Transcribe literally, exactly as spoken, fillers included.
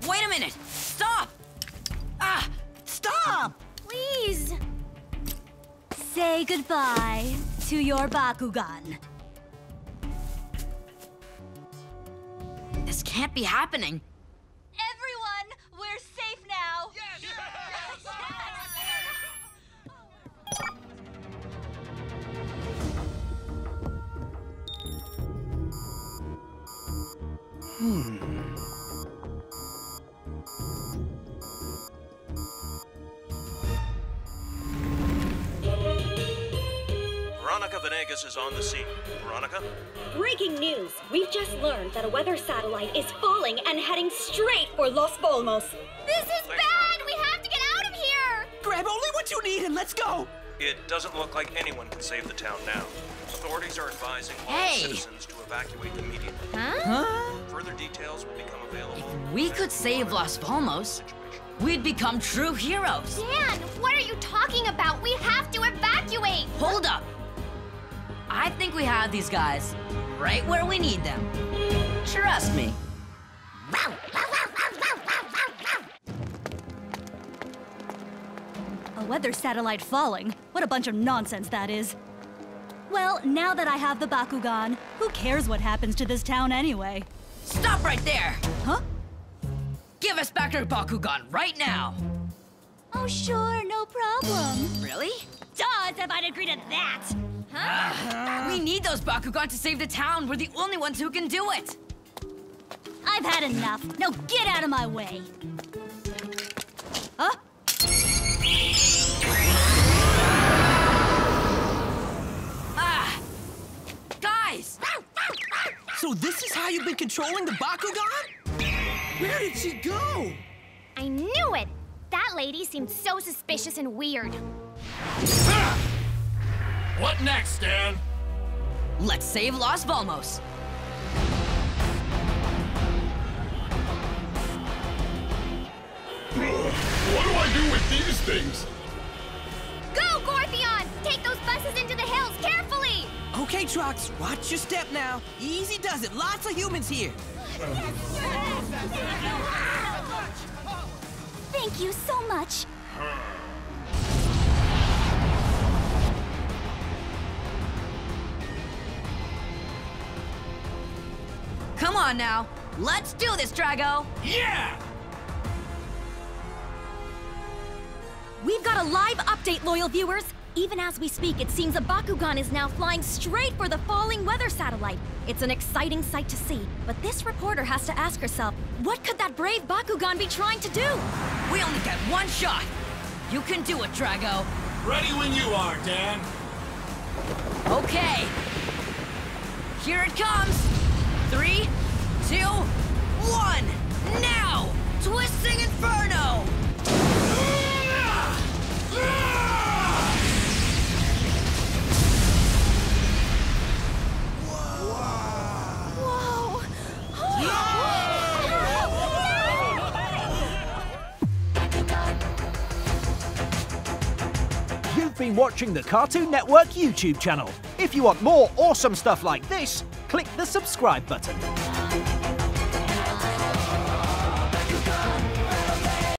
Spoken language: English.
Wait a minute! Stop! Ah! Stop! Please! Say goodbye to your Bakugan. This can't be happening. Everyone, we're safe now! Yes! Hmm. Veronica Venegas is on the scene. Veronica? Breaking news! We've just learned that a weather satellite is falling and heading straight for Los Volmos. This is bad! We have to get out of here! Grab only what you need and let's go! It doesn't look like anyone can save the town now. Authorities are advising all Hey! citizens to evacuate immediately. Huh? Further details will become available. If we could save Los Volmos, we'd become true heroes. Dan, what are you talking about? We have to evacuate! Hold up! I think we have these guys right where we need them. Trust me. A weather satellite falling? What a bunch of nonsense that is. Well, now that I have the Bakugan, who cares what happens to this town anyway? Stop right there! Huh? Give us back our Bakugan right now! Oh, sure, no problem. Really? Duh, as if I'd agree to that! Uh, we need those Bakugan to save the town. We're the only ones who can do it. I've had enough. Now get out of my way. Huh? Ah! Guys! So this is how you've been controlling the Bakugan? Where did she go? I knew it! That lady seemed so suspicious and weird. Ha! What next, Dan? Let's save Los Volmos. What do I do with these things? Go, Gorthion! Take those buses into the hills, carefully! Okay, Trox, watch your step now. Easy does it. Lots of humans here. Thank you so much. Come on now. Let's do this, Drago. Yeah! We've got a live update, loyal viewers! Even as we speak, it seems a Bakugan is now flying straight for the falling weather satellite. It's an exciting sight to see, but this reporter has to ask herself, what could that brave Bakugan be trying to do? We only get one shot. You can do it, Drago. Ready when you are, Dan. Okay. Here it comes. Three, two, one. Now! Twisting Inferno! Whoa! You've been watching the Cartoon Network YouTube channel. If you want more awesome stuff like this, click the subscribe button.